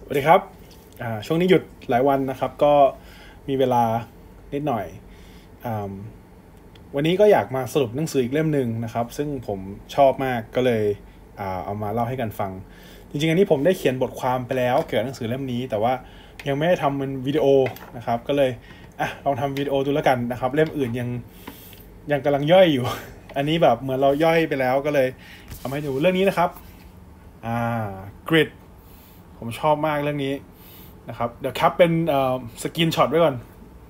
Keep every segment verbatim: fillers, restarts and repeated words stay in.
สวัสดีครับช่วงนี้หยุดหลายวันนะครับก็มีเวลานิดหน่อยวันนี้ก็อยากมาสรุปหนังสืออีกเล่มหนึ่งนะครับซึ่งผมชอบมากก็เลยเอามาเล่าให้กันฟังจริงๆอันนี้ผมได้เขียนบทความไปแล้วเกี่ยวกับหนังสือเล่มนี้แต่ว่ายังไม่ได้ทำเป็นวิดีโอนะครับก็เลยอ่ะลองทำวิดีโอดูแล้วกันนะครับเล่มอื่นยังยังกำลังย่อยอยู่อันนี้แบบเหมือนเราย่อยไปแล้วก็เลยเอามาให้ดูเรื่องนี้นะครับอ่ากริดผมชอบมากเรื่องนี้นะครับเดี๋ยวครับเป็นสกรีนช็อตไว้ก่อน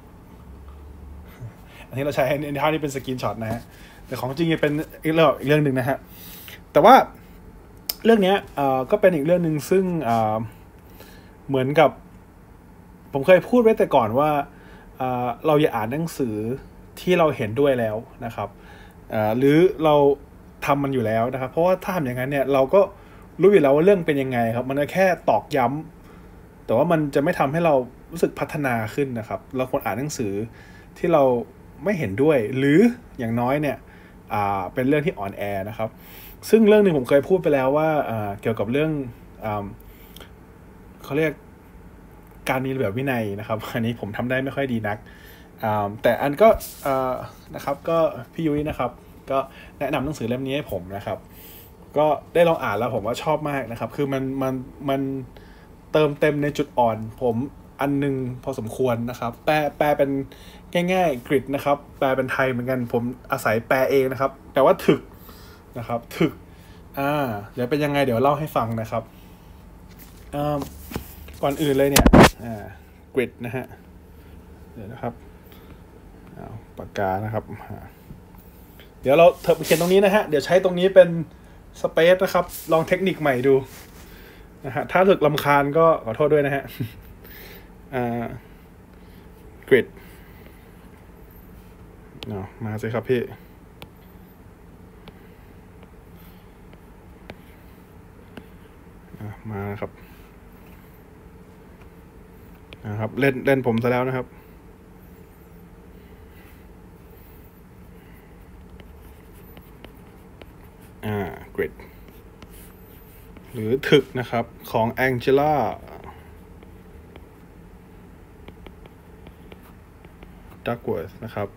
อันนี้เราใช้ในท่านี้เป็นสกรีนช็อตนะฮะแต่ของจริงเป็นอีกเรื่องอีกเรื่องนึงนะฮะแต่ว่าเรื่องนี้ก็เป็นอีกเรื่องนึงซึ่งเหมือนกับผมเคยพูดไว้แต่ก่อนว่าเราอย่าอ่านหนังสือที่เราเห็นด้วยแล้วนะครับหรือเราทำมันอยู่แล้วนะครับเพราะว่าถ้าทำอย่างนั้นเนี่ยเราก็รู้อยู่แล้วว่าเรื่องเป็นยังไงครับมันก็แค่ตอกย้ำแต่ว่ามันจะไม่ทำให้เรารู้สึกพัฒนาขึ้นนะครับเราควรอ่านหนังสือที่เราไม่เห็นด้วยหรืออย่างน้อยเนี่ยเป็นเรื่องที่อ่อนแอนะครับซึ่งเรื่องนึงผมเคยพูดไปแล้วว่าเกี่ยวกับเรื่องเขาเรียกการมีระเบียบวินัยนะครับอันนี้ผมทำได้ไม่ค่อยดีนักแต่อันก็นะครับก็พี่ยุ้ยนะครับก็แนะนำหนังสือเล่มนี้ให้ผมนะครับก็ได้ลองอ่านแล้วผมว่าชอบมากนะครับคือมันมันมันเติมเต็มในจุดอ่อนผมอันนึงพอสมควรนะครับแปลแปลเป็นง่ายๆกริดนะครับแปลเป็นไทยเหมือนกันผมอาศัยแปลเองนะครับแต่ว่าถึกนะครับถึกอ่าเดี๋ยวเป็นยังไงเดี๋ยวเล่าให้ฟังนะครับอ่าก่อนอื่นเลยเนี่ยอ่ากริดนะฮะเดี๋ยวนะครับเอาปากกานะครับเดี๋ยวเราเถิบไปเขียนตรงนี้นะฮะเดี๋ยวใช้ตรงนี้เป็นสเปซนะครับลองเทคนิคใหม่ดูนะฮะถ้าถึกรำคาญก็ขอโทษด้วยนะฮะอ่ากริดเนาะมาสิครับพี่มาครับนะครับเล่นเล่นผมซะแล้วนะครับอ่ากริดหรือถึกนะครับของแองเจล่าดักเวิร์ธนะครับ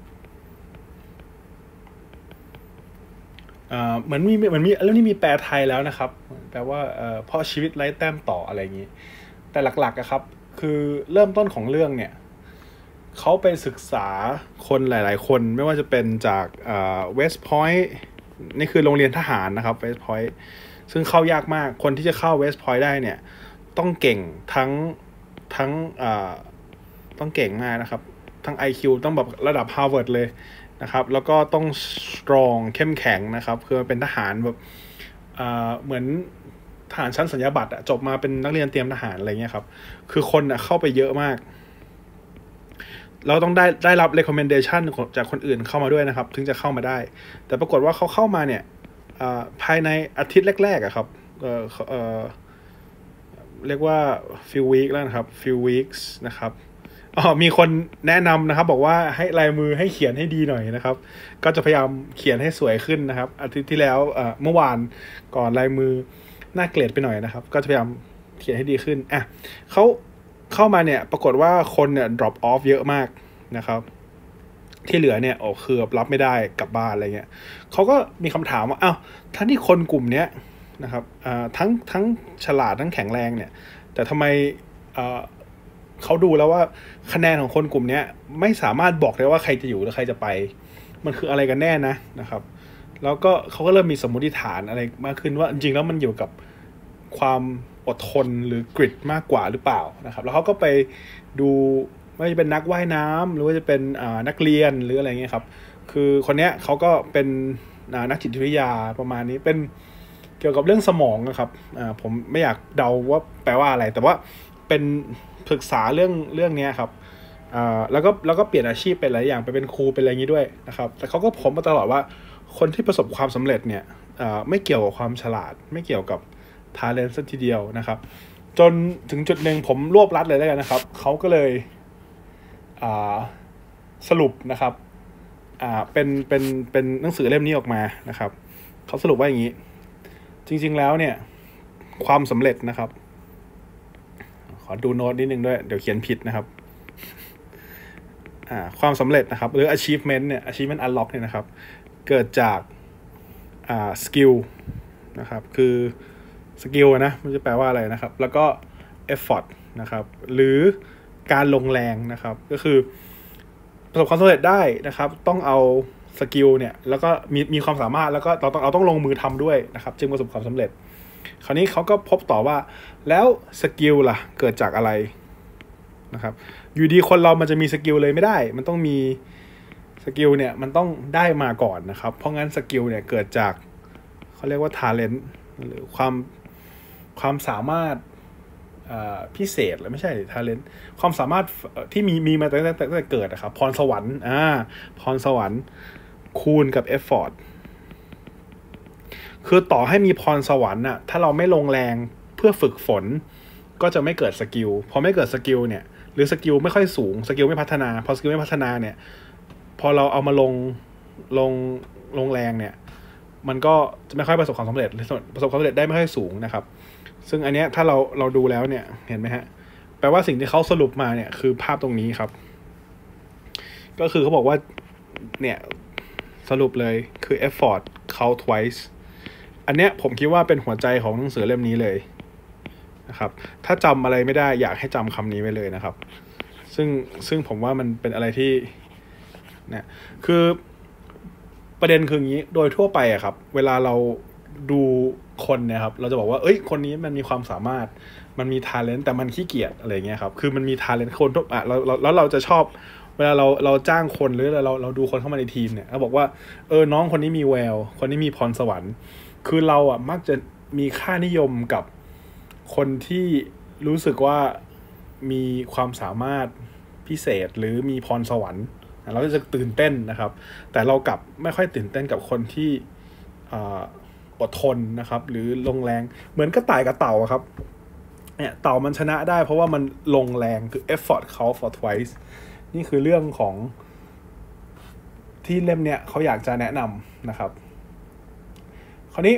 อ่าเหมือนมีเหมือนมีเรื่องนี้มีแปลไทยแล้วนะครับแปลว่าเอ่อเพราะชีวิตไร้แต้มต่ออะไรอย่างนี้แต่หลักๆอะครับคือเริ่มต้นของเรื่องเนี่ยเขาไปศึกษาคนหลายๆคนไม่ว่าจะเป็นจากอ่าเวสต์พอยต์นี่คือโรงเรียนทหารนะครับเวสต์พอยต์ซึ่งเข้ายากมากคนที่จะเข้าเวสต์พอยต์ได้เนี่ยต้องเก่งทั้งทั้งอ่าต้องเก่งมากนะครับทั้ง ไอ คิว ต้องแบบระดับ Harvard เลยนะครับแล้วก็ต้อง strong เข้มแข็งนะครับคือเป็นทหารแบบอ่าเหมือนทหารชั้นสัญญาบัตรอะจบมาเป็นนักเรียนเตรียมทหารอะไรเงี้ยครับคือคนอะเข้าไปเยอะมากเราต้องได้ได้รับ recommendation จากคนอื่นเข้ามาด้วยนะครับถึงจะเข้ามาได้แต่ปรากฏว่าเขาเข้ามาเนี่ยภายในอาทิตย์แรกๆอะครับเอ่อเอ่อเรียกว่า few week แล้วนะครับ few weeks นะครับอ๋อมีคนแนะนำนะครับบอกว่าให้ลายมือให้เขียนให้ดีหน่อยนะครับก็จะพยายามเขียนให้สวยขึ้นนะครับอาทิตย์ที่แล้วเอ่อเมื่อวานก่อนลายมือน่าเกลียดไปหน่อยนะครับก็จะพยายามเขียนให้ดีขึ้นอ่ะเขาเข้ามาเนี่ยปรากฏว่าคนเนี่ย drop off เยอะมากนะครับที่เหลือเนี่ยโอ้คือรับไม่ได้กลับบ้านอะไรเงี้ยเขาก็มีคำถามว่าอ้าวทั้งที่คนกลุ่มเนี้ยนะครับอ่าทั้งทั้งฉลาดทั้งแข็งแรงเนี่ยแต่ทำไมอ่าเขาดูแล้วว่าคะแนนของคนกลุ่มนี้ไม่สามารถบอกได้ว่าใครจะอยู่หรือใครจะไปมันคืออะไรกันแน่นะนะครับแล้วก็เขาก็เริ่มมีสมมติฐานอะไรมากขึ้นว่าจริงๆแล้วมันอยู่กับความอดทนหรือกริดมากกว่าหรือเปล่านะครับแล้วเขาก็ไปดูไม่ว่าจะเป็นนักว่ายน้ำหรือว่าจะเป็นนักเรียนหรืออะไรเงี้ยครับคือคนเนี้ยเขาก็เป็นนักจิตวิทยาประมาณนี้เป็นเกี่ยวกับเรื่องสมองนะครับผมไม่อยากเดาว่าแปลว่าอะไรแต่ว่าเป็นศึกษาเรื่องเรื่องนี้ครับแล้วก็แล้วก็เปลี่ยนอาชีพเป็นหลายอย่างไปเป็นครูเป็นอะไรอย่างนี้ด้วยนะครับแต่เขาก็ผมมาตลอดว่าคนที่ประสบความสำเร็จเนี่ยไม่เกี่ยวกับความฉลาดไม่เกี่ยวกับทาเลนต์ซะทีเดียวนะครับจนถึงจุดหนึ่งผมรวบรัดเลยแล้วกันนะครับเขาก็เลยสรุปนะครับเป็นเป็นเป็นหนังสือเล่มนี้ออกมานะครับเขาสรุปว่าอย่างนี้จริงๆแล้วเนี่ยความสำเร็จนะครับขอดูโน้ตนิดนึงด้วยเดี๋ยวเขียนผิดนะครับอ่าความสำเร็จนะครับหรือ achievement เนี่ย achievement unlock เนี่ยนะครับเกิดจากอ่า skill นะครับคือสกิลนะมันจะแปลว่าอะไรนะครับแล้วก็ effort นะครับหรือการลงแรงนะครับก็คือประสบความสำเร็จได้นะครับต้องเอาสกิลเนี่ยแล้วก็มีมีความสามารถแล้วก็เราต้องเราต้องลงมือทำด้วยนะครับจึงประสบความสำเร็จคราวนี้เขาก็พบต่อว่าแล้วสกิลล่ะเกิดจากอะไรนะครับอยู่ดีคนเรามันจะมีสกิลเลยไม่ได้มันต้องมีสกิลเนี่ยมันต้องได้มาก่อนนะครับเพราะงั้นสกิลเนี่ยเกิดจากเขาเรียกว่า talent หรือความความสามารถพิเศษหรือไม่ใช่ talent ความสามารถที่มีมีมาตั้งแต่ตั้งแต่เกิดนะครับพรสวรรค์อ่าพรสวรรค์คูณกับ effort คือต่อให้มีพรสวรรค์น่ะถ้าเราไม่ลงแรงเพื่อฝึกฝนก็จะไม่เกิดสกิลพอไม่เกิดสกิลเนี่ยหรือสกิลไม่ค่อยสูงสกิลไม่พัฒนาพอสกิลไม่พัฒนาเนี่ยพอเราเอามาลงลงลงแรงเนี่ยมันก็จะไม่ค่อยประสบความสำเร็จประสบความสำเร็จได้ไม่ค่อยสูงนะครับซึ่งอันเนี้ยถ้าเราเราดูแล้วเนี่ยเห็นไหมฮะแปลว่าสิ่งที่เขาสรุปมาเนี่ยคือภาพตรงนี้ครับก็คือเขาบอกว่าเนี่ยสรุปเลยคือ effort count twice อันเนี้ยผมคิดว่าเป็นหัวใจของหนังสือเล่มนี้เลยนะครับถ้าจำอะไรไม่ได้อยากให้จำคำนี้ไว้เลยนะครับซึ่งซึ่งผมว่ามันเป็นอะไรที่เนี่ยคือประเด็นคืออย่างนี้โดยทั่วไปอะครับเวลาเราดูคนเนี่ยครับเราจะบอกว่าเอ้ยคนนี้มันมีความสามารถมันมี talent แต่มันขี้เกียจอะไรเงี้ยครับคือมันมี talent คนทุกอ่ะเราเราแล้วเราจะชอบเวลาเราเราจ้างคนหรือเราเราดูคนเข้ามาในทีมเนี่ยเราบอกว่าเออน้องคนนี้มีแววคนนี้มีพรสวรรค์คือเราอ่ะมักจะมีค่านิยมกับคนที่รู้สึกว่ามีความสามารถพิเศษหรือมีพรสวรรค์เราก็จะตื่นเต้นนะครับแต่เรากลับไม่ค่อยตื่นเต้นกับคนที่อดทนนะครับหรือลงแรงเหมือนกระต่ายกับเต่าครับเนี่ยเต่ามันชนะได้เพราะว่ามันลงแรงคือ effort count for twice นี่คือเรื่องของที่เล่มเนี้ยเขาอยากจะแนะนำนะครับคราวนี้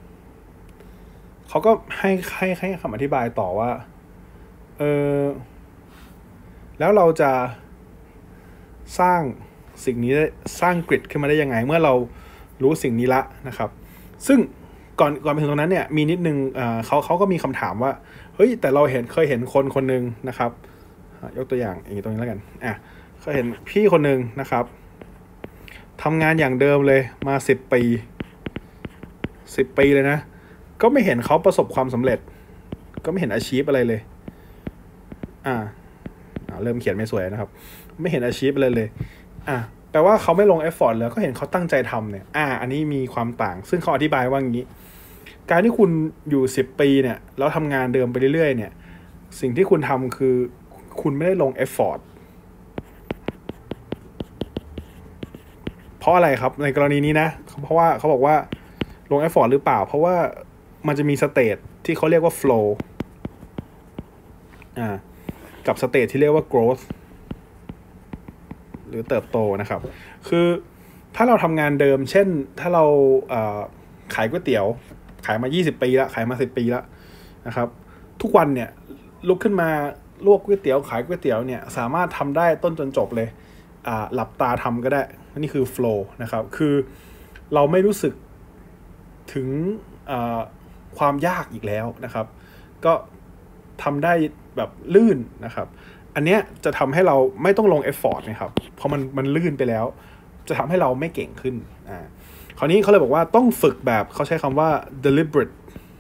เขาก็ให้ให้ให้คำอธิบายต่อว่าเออแล้วเราจะสร้างสิ่งนี้สร้างกริดขึ้นมาได้ยังไงเมื่อเรารู้สิ่งนี้ละนะครับซึ่งก่อนก่อนไปถึงตรงนั้นเนี่ยมีนิดนึงเอ่อเขาเขาก็มีคำถามว่าเฮ้ยแต่เราเห็นเคยเห็นคนคนนึงนะครับยกตัวอย่างอย่างนี้ตรงนี้แล้วกันอ่ะเคยเห็นพี่คนนึงนะครับทำงานอย่างเดิมเลยมาสิบปีสิบปีเลยนะก็ไม่เห็นเขาประสบความสำเร็จก็ไม่เห็นอาชีพอะไรเลยอ่าเริ่มเขียนไม่สวยนะครับไม่เห็นอาชีพอะไรเลยอ่ะแปลว่าเขาไม่ลงเอฟฟอร์ตเลยก็เห็นเขาตั้งใจทำเนี่ยอ่าอันนี้มีความต่างซึ่งเขาอธิบายว่าอย่างนี้การที่คุณอยู่สิบปีเนี่ยแล้วทำงานเดิมไปเรื่อยๆเนี่ยสิ่งที่คุณทำคือคุณไม่ได้ลงเอฟฟอร์ตเพราะอะไรครับในกรณีนี้นะเพราะว่าเขาบอกว่าลงเอฟฟอร์ตหรือเปล่าเพราะว่ามันจะมีสเตจที่เขาเรียกว่า flow อ่ากับสเตจที่เรียกว่า growth หรือเติบโตนะครับคือถ้าเราทำงานเดิมเช่นถ้าเราเอ่อขายก๋วยเตี๋ยวขายมายี่สิบปีแล้วขายมาสิบปีแล้วนะครับทุกวันเนี่ยลุกขึ้นมาลวกก๋วยเตี๋ยวขายก๋วยเตี๋ยวเนี่ยสามารถทำได้ต้นจนจบเลยอ่าหลับตาทำก็ได้นี่คือ flow นะครับคือเราไม่รู้สึกถึงความยากอีกแล้วนะครับก็ทำได้แบบลื่นนะครับอันเนี้ยจะทำให้เราไม่ต้องลง effort นะครับเพราะมันมันลื่นไปแล้วจะทำให้เราไม่เก่งขึ้นอ่าคราวนี้เขาเลยบอกว่าต้องฝึกแบบเขาใช้คำว่า deliberate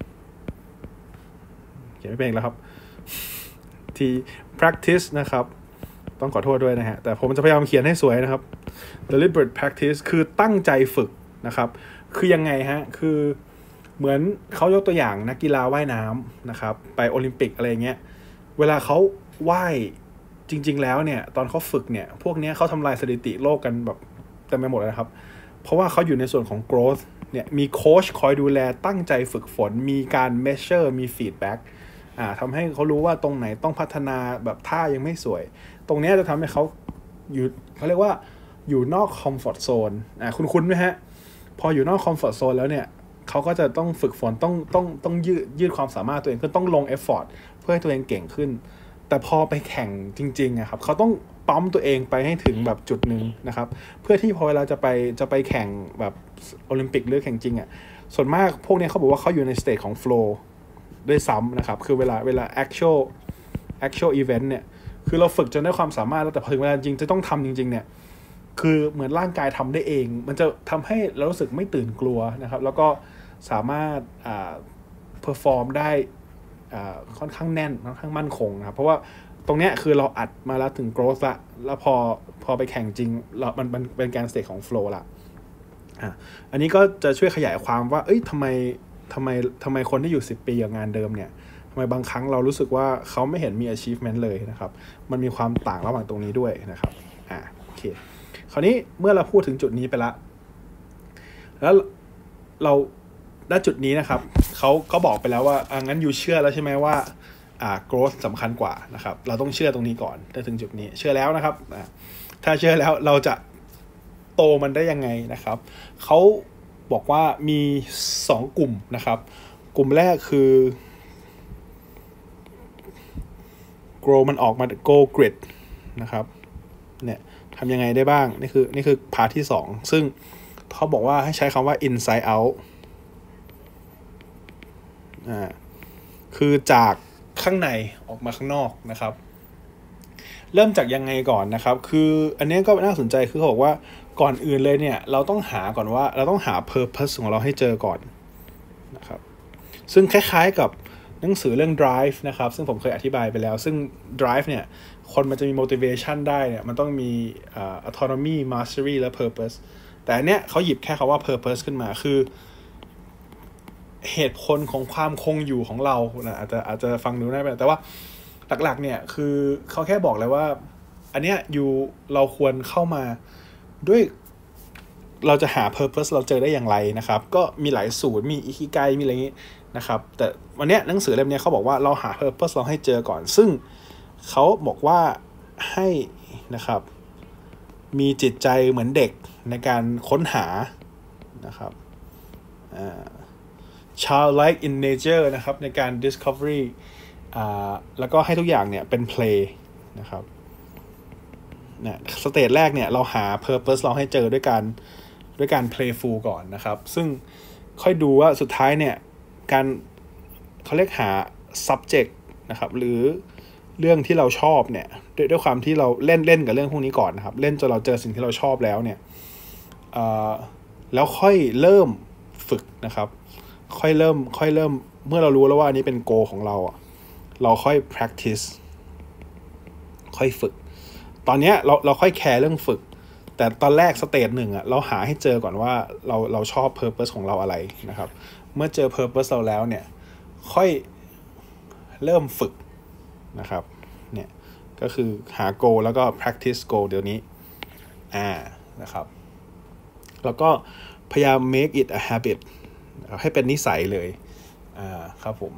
เขียนไม่เป็นแล้วครับที่ practice นะครับต้องขอโทษด้วยนะฮะแต่ผมจะพยายามเขียนให้สวยนะครับ deliberate practice คือตั้งใจฝึกนะครับคือยังไงฮะคือเหมือนเขายกตัวอย่างนักกีฬาว่ายน้ำนะครับไปโอลิมปิกอะไรเงี้ยเวลาเขาว่ายจริงๆแล้วเนี่ยตอนเขาฝึกเนี่ยพวกนี้เขาทำลายสถิติโลกกันแบบเต็มไปหมดเลยนะครับเพราะว่าเขาอยู่ในส่วนของ growth เนี่ยมีโค้ชคอยดูแลตั้งใจฝึกฝนมีการ measure มี feedback อ่าทำให้เขารู้ว่าตรงไหนต้องพัฒนาแบบท่ายังไม่สวยตรงนี้จะทำให้เขาอยู่เขาเรียกว่าอยู่นอก comfort zone อ่าคุ้นๆไหมฮะพออยู่นอก comfort zone แล้วเนี่ยเขาก็จะต้องฝึกฝนต้องต้องต้องยืดยืดความสามารถตัวเองก็ต้องลงเอฟฟอร์ตเพื่อให้ตัวเองเก่งขึ้นแต่พอไปแข่งจริงๆอะครับเขาต้องปั๊มตัวเองไปให้ถึงแบบจุดหนึ่งนะครับเพื่อที่พอเวลาจะไปจะไปแข่งแบบโอลิมปิกหรือแข่งจริงอะส่วนมากพวกนี้เขาบอกว่าเขาอยู่ในสเตจของโฟลว์ด้วยซ้ำนะครับคือเวลาเวลา actual actual event เนี่ยคือเราฝึกจนได้ความสามารถแล้วแต่พอถึงเวลาจริงจะต้องทำจริงๆเนี่ยคือเหมือนร่างกายทำได้เองมันจะทำให้เรารู้สึกไม่ตื่นกลัวนะครับแล้วก็สามารถอ่า perform ได้อ่าค่อนข้างแน่นค่อนข้างมั่นคงนะครับเพราะว่าตรงเนี้ยคือเราอัดมาแล้วถึง growth ละแล้วพอพอไปแข่งจริงเรามันมันเป็นการ state ของ flow ละอ่ะอันนี้ก็จะช่วยขยายความว่าเอ้ยทำไมทำไมทำไมคนที่อยู่สิบปีกับงานเดิมเนี่ยทำไมบางครั้งเรารู้สึกว่าเขาไม่เห็นมี achievement เลยนะครับมันมีความต่างระหว่างตรงนี้ด้วยนะครับอ่าโอเคคราวนี้เมื่อเราพูดถึงจุดนี้ไปละแล้วเราณจุดนี้นะครับเขาเขาบอกไปแล้วว่าอ่างั้นอยู่เชื่อแล้วใช่ไหมว่าอ่า growth สำคัญกว่านะครับเราต้องเชื่อตรงนี้ก่อนถ้าถึงจุดนี้เชื่อแล้วนะครับอ่าถ้าเชื่อแล้วเราจะโตมันได้ยังไงนะครับเขาบอกว่ามีสองกลุ่มนะครับกลุ่มแรกคือ grow มันออกมา go grid นะครับเนี่ยทำยังไงได้บ้างนี่คือนี่คือพาร์ทที่สองซึ่งเขาบอกว่าให้ใช้คำว่า inside out อ่าคือจากข้างในออกมาข้างนอกนะครับเริ่มจากยังไงก่อนนะครับคืออันนี้ก็น่าสนใจคือเขาบอกว่าก่อนอื่นเลยเนี่ยเราต้องหาก่อนว่าเราต้องหา purpose ของเราให้เจอก่อนนะครับซึ่งคล้ายๆกับหนังสือเรื่อง drive นะครับซึ่งผมเคยอธิบายไปแล้วซึ่ง drive เนี่ยคนมันจะมี motivation ได้เนี่ยมันต้องมี uh, autonomy mastery และ purpose แต่อันเนี้ยเขาหยิบแค่คำว่า purpose ขึ้นมาคือเหตุผลของความคงอยู่ของเรานะอาจจะอาจจะฟังดูได้ไหมแต่ว่าหลักๆเนี่ยคือเขาแค่บอกเลยว่าอันเนี้ยอยู่เราควรเข้ามาด้วยเราจะหา purpose เราเจอได้อย่างไรนะครับก็มีหลายสูตรมีอิคิไกมีอะไรอย่างนี้นะครับแต่วันนี้หนังสือเล่มนี้เขาบอกว่าเราหา purpose เราให้เจอก่อนซึ่งเขาบอกว่าให้นะครับมีจิตใจเหมือนเด็กในการค้นหานะครับอ่า childlike in nature นะครับในการ discovery อ่าแล้วก็ให้ทุกอย่างเนี่ยเป็น play นะครับเนี่ยสเตจแรกเนี่ยเราหา purpose เราให้เจอด้วยการด้วยการ playful ก่อนนะครับซึ่งค่อยดูว่าสุดท้ายเนี่ยการเขาเรียกหา subject นะครับหรือเรื่องที่เราชอบเนี่ยด้วยด้วยความที่เราเล่นเล่นกับเรื่องพวกนี้ก่อนนะครับเล่นจนเราเจอสิ่งที่เราชอบแล้วเนี่ยเอ่อแล้วค่อยเริ่มฝึกนะครับค่อยเริ่มค่อยเริ่มเมื่อเรารู้แล้วว่าอันนี้เป็น goal ของเราอ่ะเราค่อย practice ค่อยฝึกตอนนี้เราเราค่อยแคร์เรื่องฝึกแต่ตอนแรกสเตจหนึ่งอ่ะเราหาให้เจอก่อนว่าเราเราชอบ purpose ของเราอะไรนะครับเมื่อเจอ purpose เราแล้วเนี่ยค่อยเริ่มฝึกนะครับเนี่ยก็คือหา goal แล้วก็ practice goal เดี๋ยวนี้อ่านะครับแล้วก็พยายาม make it a habit นะครับให้เป็นนิสัยเลยอ่าครับผม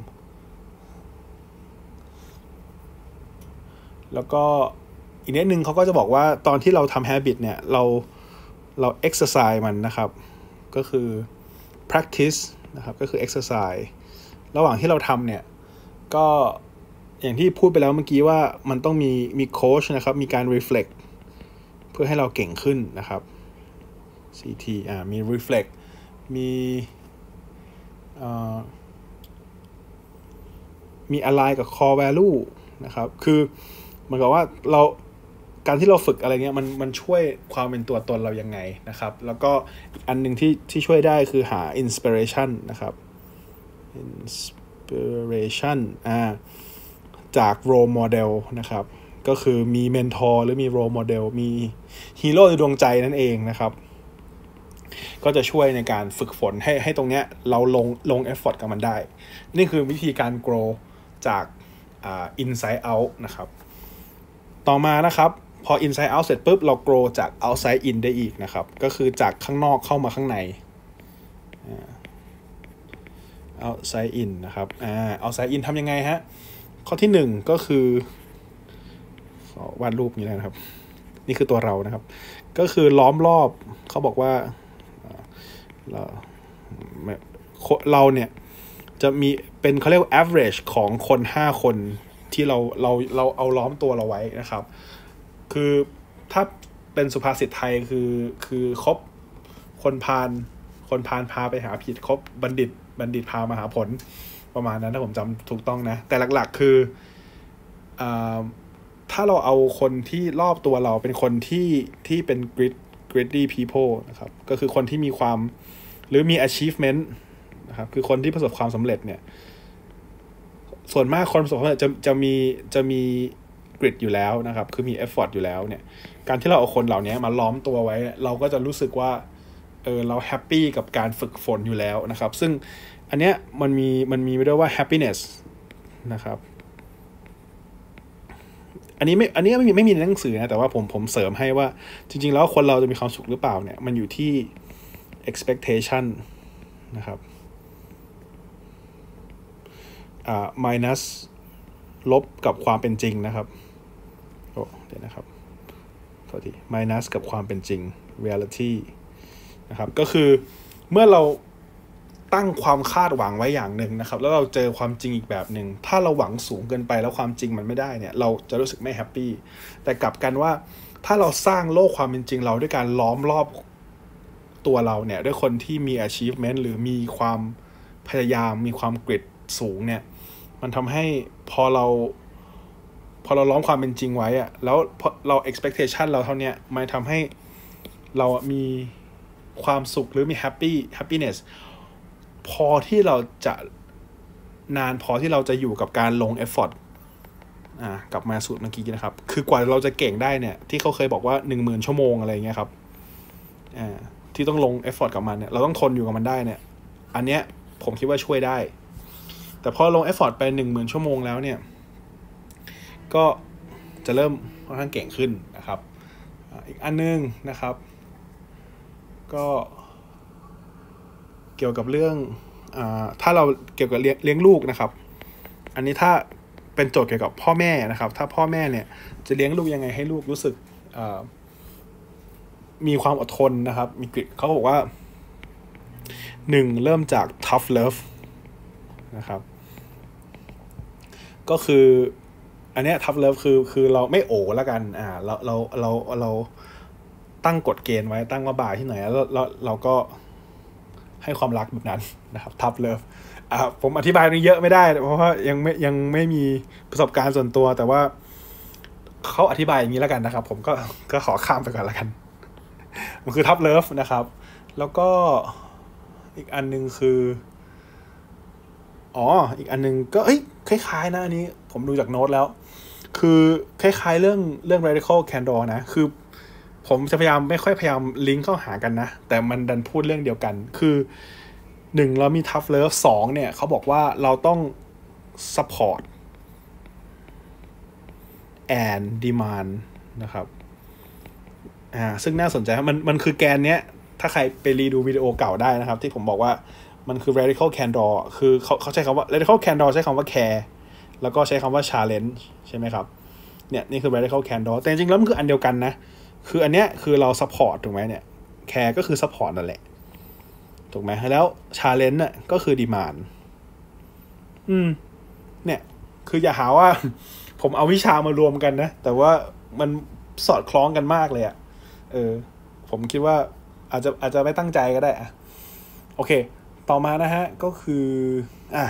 แล้วก็อีกนิดนึงเขาก็จะบอกว่าตอนที่เราทำ habit เนี่ยเราเรา exercise มันนะครับก็คือ practice นะครับก็คือ exercise ระหว่างที่เราทำเนี่ยก็อย่างที่พูดไปแล้วเมื่อกี้ว่ามันต้องมีมีโค้ชนะครับมีการ reflect เพื่อให้เราเก่งขึ้นนะครับ ซี ที อ่ามี reflect มีอ่ามี align กับ core value นะครับคือเหมือนกับว่าเราการที่เราฝึกอะไรเงี้ยมันมันช่วยความเป็นตัวตนเรายังไงนะครับแล้วก็อันนึงที่ที่ช่วยได้คือหา inspiration นะครับ inspiration อ่าจาก role model นะครับก็คือมีเมนทอร์หรือมี role model มีฮีโร่ในดวงใจนั่นเองนะครับก็จะช่วยในการฝึกฝนให้ให้ตรงเนี้ยเราลงลง effort กับมันได้นี่คือวิธีการ grow จากอ่า inside out นะครับต่อมานะครับพอ inside out เสร็จปุ๊บเรา grow จาก outside in ได้อีกนะครับก็คือจากข้างนอกเข้ามาข้างใน outside in นะครับอ่า outside in ทำยังไงฮะข้อที่หนึ่งก็คือขอวาดรูปนี้นะครับนี่คือตัวเรานะครับก็คือล้อมรอบเขาบอกว่าเราเราเนี่ยจะมีเป็นเขาเรียกว่า average ของคนห้าคนที่เราเราเราเอาล้อมตัวเราไว้นะครับคือถ้าเป็นสุภาษิตไทยคือคือคบคนพาลคนพาลพาไปหาผิดคบบัณฑิตบัณฑิตพามาหาผลประมาณนั้นถ้าผมจำถูกต้องนะแต่หลักๆคืออ่าถ้าเราเอาคนที่รอบตัวเราเป็นคนที่ที่เป็น grit greedy people นะครับก็คือคนที่มีความหรือมี achievement นะครับคือคนที่ประสบความสำเร็จเนี่ยส่วนมากคนประสบความสำเร็จจะจะมีจะมี grit อยู่แล้วนะครับคือมี effort อยู่แล้วเนี่ยการที่เราเอาคนเหล่านี้มาล้อมตัวไว้เราก็จะรู้สึกว่าเออเราแฮปปี้กับการฝึกฝนอยู่แล้วนะครับซึ่งอันเนี้ยมันมีมันมีเรียกว่า happiness นะครับอันนี้ไม่อันนี้ไม่มีไม่มีในหนังสือนะแต่ว่าผมผมเสริมให้ว่าจริงๆแล้วคนเราจะมีความสุขหรือเปล่าเนี่ยมันอยู่ที่ expectation นะครับอ่า minus ลบกับความเป็นจริงนะครับโอ้เดี๋ยวนะครับโทษที minus กับความเป็นจริง reality นะครับก็คือเมื่อเราตั้งความคาดหวังไว้อย่างหนึ่งนะครับแล้วเราเจอความจริงอีกแบบหนึ่งถ้าเราหวังสูงเกินไปแล้วความจริงมันไม่ได้เนี่ยเราจะรู้สึกไม่แฮปปี้แต่กลับกันว่าถ้าเราสร้างโลกความเป็นจริงเราด้วยการล้อมรอบตัวเราเนี่ยด้วยคนที่มี achievement หรือมีความพยายามมีความกริดสูงเนี่ยมันทำให้พอเราพอเราล้อมความเป็นจริงไว้อะแล้วเรา expectation เราเท่านี้มันทำให้เรามีความสุขหรือมี happy happinessพอที่เราจะนานพอที่เราจะอยู่กับการลง effort อ่ากลับมาสูตรเมื่อกี้นะครับคือกว่าเราจะเก่งได้เนี่ยที่เขาเคยบอกว่า หนึ่งหมื่น ชั่วโมงอะไรเงี้ยครับอ่าที่ต้องลง effort กับมันเนี่ยเราต้องทนอยู่กับมันได้เนี่ยอันเนี้ยผมคิดว่าช่วยได้แต่พอลง effort ไป หนึ่งหมื่น ชั่วโมงแล้วเนี่ยก็จะเริ่มค่อนข้างเก่งขึ้นนะครับอีกอันนึงนะครับก็เกี่ยวกับเรื่องอ่าถ้าเราเกี่ยวกับเลี้ยงเลี้ยงลูกนะครับอันนี้ถ้าเป็นโจทย์เกี่ยวกับพ่อแม่นะครับถ้าพ่อแม่เนี่ยจะเลี้ยงลูกยังไงให้ลูกรู้สึกมีความอดทนนะครับมีกริดเขาบอกว่าหนึ่งเริ่มจาก tough love นะครับก็คืออันเนี้ย tough love คือคือเราไม่โอแล้วกันอ่าเราเราเราเราตั้งกฎเกณฑ์ไว้ตั้งว่าบ่ายที่ไหนแล้วเราเราก็ให้ความรักแบบนั้นนะครับ tough love อ่าผมอธิบายนี้เยอะไม่ได้เพราะว่ายังไม่ยังไม่มีประสบการณ์ส่วนตัวแต่ว่าเขาอธิบายอย่างนี้แล้วกันนะครับผมก็ก็ขอข้ามไปก่อนแล้วกันมันคือ tough love นะครับแล้วก็อีกอันนึงคืออ๋ออีกอันนึงก็เอ้ยคล้ายๆนะอันนี้ผมดูจากโน้ตแล้วคือคล้ายๆเรื่องเรื่อง radical candor นะคือผมจะพยายามไม่ค่อยพยายามลิงก์เข้าหากันนะแต่มันดันพูดเรื่องเดียวกันคือหนึ่งเรามี tough love สองเนี่ยเขาบอกว่าเราต้อง support and demand นะครับอ่าซึ่งน่าสนใจมันมันคือแกนเนี้ยถ้าใครไปรีดูวิดีโอเก่าได้นะครับที่ผมบอกว่ามันคือ radical candor คือเขาเขาใช้คำว่า radical candor ใช้คำว่า care แล้วก็ใช้คำว่า challenge ใช่ไหมครับเนี่ยนี่คือ radical candor แต่จริงๆแล้วมันคืออันเดียวกันนะคืออันเนี้ยคือเรา support ถูกไหมเนี่ย care ก็คือ support นั่นแหละถูกไหมแล้ว challenge น่ะก็คือ demand อืมเนี่ยคืออย่าหาว่าผมเอาวิชามารวมกันนะแต่ว่ามันสอดคล้องกันมากเลยอะเออผมคิดว่าอาจจะอาจจะไม่ตั้งใจก็ได้อะโอเคต่อมานะฮะก็คืออ่ะ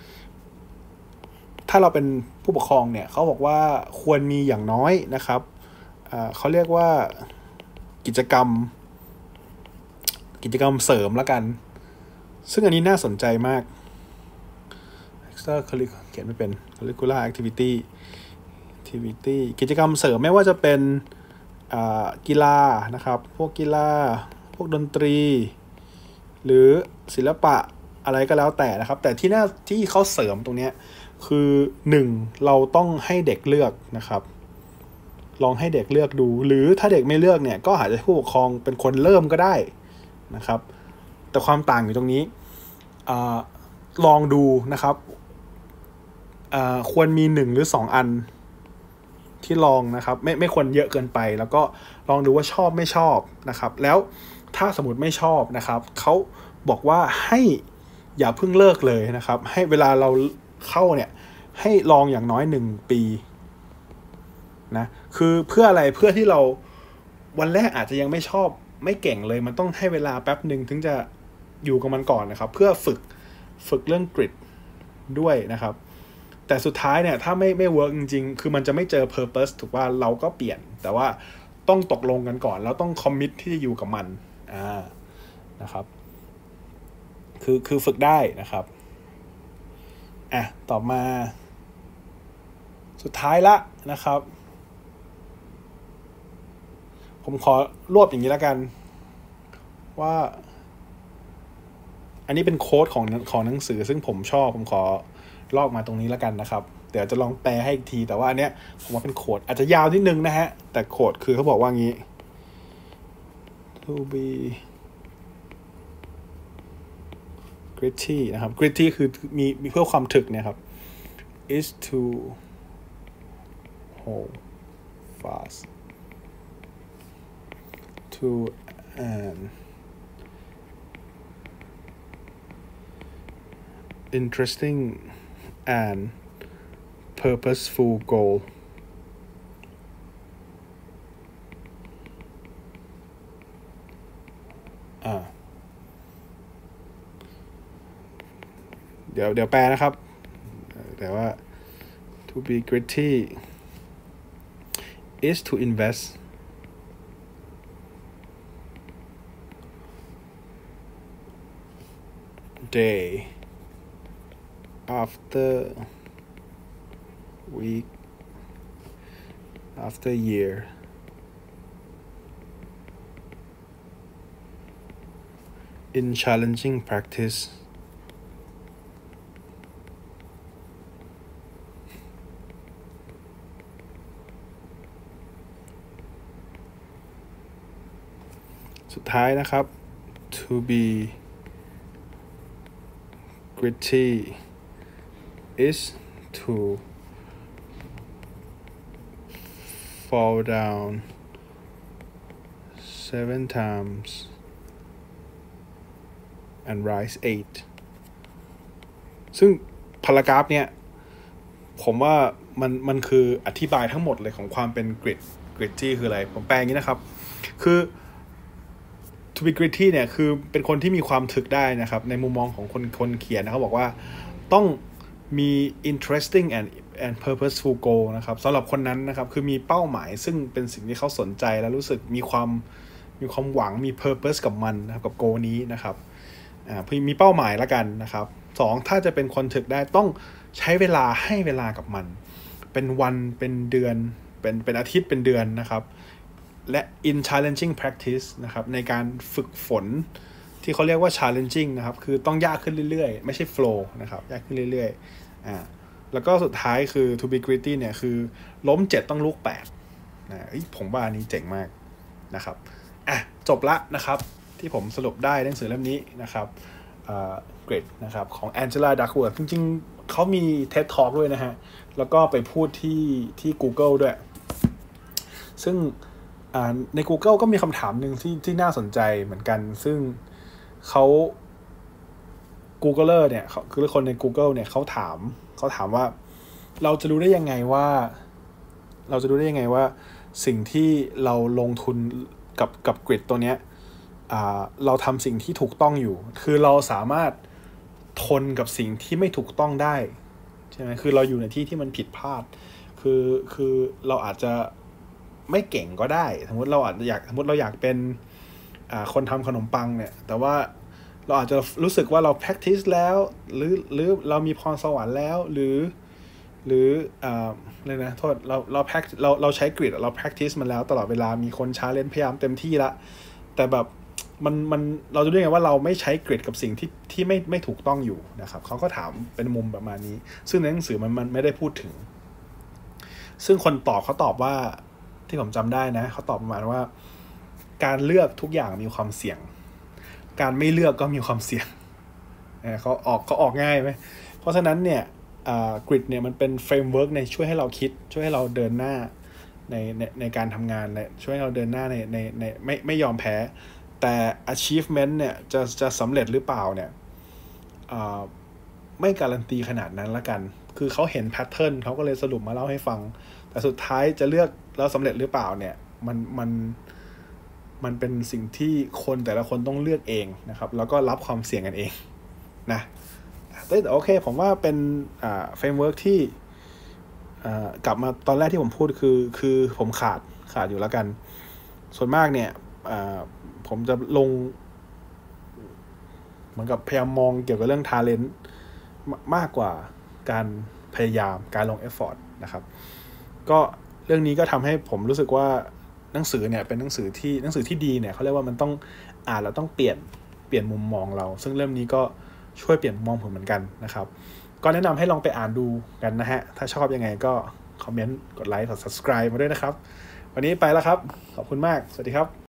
ถ้าเราเป็นผู้ปกครองเนี่ยเขาบอกว่าควรมีอย่างน้อยนะครับอ่าเขาเรียกว่ากิจกรรมกิจกรรมเสริมละกันซึ่งอันนี้น่าสนใจมาก extra curricular เขียนไม่เป็น curricular activity activity กิจกรรมเสริมไม่ว่าจะเป็นอ่ากีฬานะครับพวกกีฬาพวกดนตรีหรือศิลปะอะไรก็แล้วแต่นะครับแต่ที่น่าที่เขาเสริมตรงนี้คือหนึ่งเราต้องให้เด็กเลือกนะครับลองให้เด็กเลือกดูหรือถ้าเด็กไม่เลือกเนี่ยก็อาจจะผู้ปกครองเป็นคนเริ่มก็ได้นะครับแต่ความต่างอยู่ตรงนี้อ่าลองดูนะครับอ่าควรมีหนึ่งหรือสองอันที่ลองนะครับไม่ไม่ควรเยอะเกินไปแล้วก็ลองดูว่าชอบไม่ชอบนะครับแล้วถ้าสมมติไม่ชอบนะครับเขาบอกว่าให้อย่าเพิ่งเลิกเลยนะครับให้เวลาเราเข้าเนี่ยให้ลองอย่างน้อยหนึ่งปีนะคือเพื่ออะไรเพื่อที่เราวันแรกอาจจะยังไม่ชอบไม่เก่งเลยมันต้องให้เวลาแป๊บหนึ่งถึงจะอยู่กับมันก่อนนะครับเพื่อฝึกฝึกเรื่องกริดด้วยนะครับแต่สุดท้ายเนี่ยถ้าไม่ไม่เวิร์กจริงๆคือมันจะไม่เจอ purpose ถูกว่าเราก็เปลี่ยนแต่ว่าต้องตกลงกันก่อนแล้วต้องคอมมิตที่จะอยู่กับมันอ่านะครับคือคือฝึกได้นะครับอ่ะต่อมาสุดท้ายละนะครับผมขอรวบอย่างนี้แล้วกันว่าอันนี้เป็นโค้ดของของหนังสือซึ่งผมชอบผมขอลอกมาตรงนี้แล้วกันนะครับเดี๋ยวจะลองแปลให้อีกทีแต่ว่าอันเนี้ยผมว่าเป็นโค้ดอาจจะยาวนิดนึงนะฮะแต่โค้ดคือเขาบอกว่างี้ to be gritty นะครับ gritty คือมีมีเพื่อความถึกเนี่ยครับ is to hold fast to an interesting and purposeful goal อ่าเดี๋ยวเดี๋ยวแปลนะครับแต่ว่า to be gritty is to invest day after week after year in challenging practiceสุดท้ายนะครับ to be gritty is to fall down seven times and rise eight ซึ่งพารากราฟเนี่ยผมว่ามันมันคืออธิบายทั้งหมดเลยของความเป็น grit gritty คืออะไรผมแปลอย่างนี้นะครับคือ to be gritty เนี่ยคือเป็นคนที่มีความถึกได้นะครับในมุมมองของคนคนเขียนนะเขาบอกว่าต้องมี interesting and and purposeful goal นะครับสำหรับคนนั้นนะครับคือมีเป้าหมายซึ่งเป็นสิ่งที่เขาสนใจและรู้สึกมีความมีความหวังมี purpose กับมันนะครับกับ goal นี้นะครับอ่ามีเป้าหมายละกันนะครับสองถ้าจะเป็นคนถึกได้ต้องใช้เวลาให้เวลากับมันเป็นวันเป็นเดือนเป็นเป็นอาทิตย์เป็นเดือนนะครับและ in challenging practice นะครับในการฝึกฝนที่เขาเรียกว่า challenging นะครับคือต้องยากขึ้นเรื่อยๆไม่ใช่ flow นะครับยากขึ้นเรื่อยๆอ่าแล้วก็สุดท้ายคือ to be gritty เนี่ยคือล้มเจ็ดต้องลุกแปดนะผมว่าอันนี้เจ๋งมากนะครับอ่ะจบละนะครับที่ผมสรุปได้หนังสือเล่มนี้นะครับอ่า Grit นะครับของ Angela Duckworth จริงๆเขามี TED Talk ด้วยนะฮะแล้วก็ไปพูดที่ที่ Google ด้วยซึ่งใน Google ก็มีคำถามหนึ่งที่ที่น่าสนใจเหมือนกันซึ่งเขา Googler เนี่ยคือคนใน Google เนี่ยเขาถามเขาถามว่าเราจะรู้ได้ยังไงว่าเราจะรู้ได้ยังไงว่าสิ่งที่เราลงทุนกับกับ Grit ตัวเนี้ยเราทำสิ่งที่ถูกต้องอยู่คือเราสามารถทนกับสิ่งที่ไม่ถูกต้องได้ใช่ไหมคือเราอยู่ในที่ที่มันผิดพลาดคือคือเราอาจจะไม่เก่งก็ได้สมมติเราอาจจะอยากสมมติเราอยากเป็นคนทำขนมปังเนี่ยแต่ว่าเราอาจจะรู้สึกว่าเรา practice แล้วหรือหรือเรามีพรสวรรค์แล้วหรือหรืออะไรนะโทษเราเรา practice เราเราใช้ grit เรา practice มันแล้วตลอดเวลามีคน challenge พยายามเต็มที่ละแต่แบบมันมันเราจะรู้ไงว่าเราไม่ใช้ grit กับสิ่งที่ที่ไม่ไม่ถูกต้องอยู่นะครับเขาก็ถามเป็นมุมประมาณนี้ซึ่งในหนังสือมันมันไม่ได้พูดถึงซึ่งคนตอบเขาตอบว่าที่ผมจำได้นะเขาตอบประมาณว่าการเลือกทุกอย่างมีความเสี่ยงการไม่เลือกก็มีความเสี่ยงเขาออกเขาออกง่ายไหมเพราะฉะนั้นเนี่ยกริดเนี่ยมันเป็นเฟรมเวิร์กในช่วยให้เราคิดช่วยให้เราเดินหน้าในในในการทำงานในช่วยให้เราเดินหน้าในในในไม่ไม่ยอมแพ้แต่ achievement เนี่ยจะจะสำเร็จหรือเปล่าเนี่ยไม่การันตีขนาดนั้นละกันคือเขาเห็นแพทเทิร์นเขาก็เลยสรุปมาเล่าให้ฟังแต่สุดท้ายจะเลือกแล้วสำเร็จหรือเปล่าเนี่ยมันมันมันเป็นสิ่งที่คนแต่ละคนต้องเลือกเองนะครับแล้วก็รับความเสี่ยงกันเองนะแต่โอเคผมว่าเป็นอ่าเฟรมเวิร์กที่อ่ากลับมาตอนแรกที่ผมพูดคือคือผมขาดขาดอยู่แล้วกันส่วนมากเนี่ยอ่าผมจะลงเหมือนกับพยายามมองเกี่ยวกับเรื่อง talent มากกว่าการพยายามการลง effort นะครับก็เรื่องนี้ก็ทำให้ผมรู้สึกว่าหนังสือเนี่ยเป็นหนังสือที่หนังสือที่ดีเนี่ยเขาเรียกว่ามันต้องอ่านแล้วต้องเปลี่ยนเปลี่ยนมุมมองเราซึ่งเล่มนี้ก็ช่วยเปลี่ยนมุมมองผมเหมือนกันนะครับก็แนะนำให้ลองไปอ่านดูกันนะฮะถ้าชอบยังไงก็คอมเมนต์กดไลค์กด subscribe มาด้วยนะครับวันนี้ไปแล้วครับขอบคุณมากสวัสดีครับ